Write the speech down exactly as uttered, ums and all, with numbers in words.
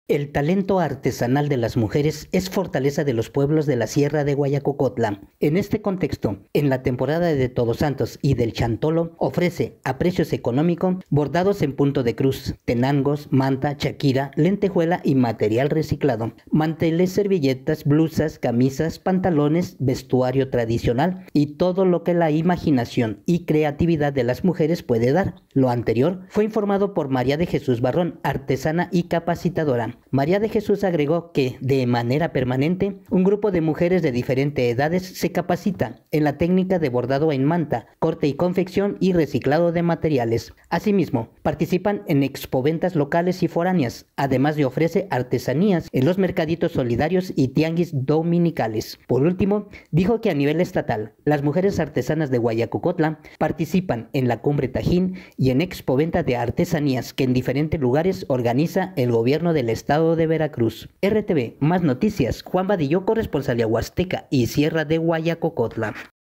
El talento artesanal de las mujeres es fortaleza de los pueblos de la Sierra de Guayacocotla. En este contexto, en la temporada de Todos Santos y del Chantolo, ofrece a precios económicos bordados en punto de cruz, tenangos, manta, chaquira, lentejuela y material reciclado, manteles, servilletas, blusas, camisas, pantalones, vestuario tradicional y todo lo que la imaginación y creatividad de las mujeres puede dar. Lo anterior fue informado por María de Jesús Barrón, artesana y capacitadora. María de Jesús agregó que, de manera permanente, un grupo de mujeres de diferentes edades se capacita en la técnica de bordado en manta, corte y confección y reciclado de materiales. Asimismo, participan en expoventas locales y foráneas, además de ofrece artesanías en los mercaditos solidarios y tianguis dominicales. Por último, dijo que a nivel estatal, las mujeres artesanas de Guayacocotla participan en la Cumbre Tajín y en expoventa de artesanías que en diferentes lugares organiza el gobierno del estado de Veracruz. R T V, más noticias, Juan Vadillo, corresponsal de Huasteca y Sierra de Guayacocotla.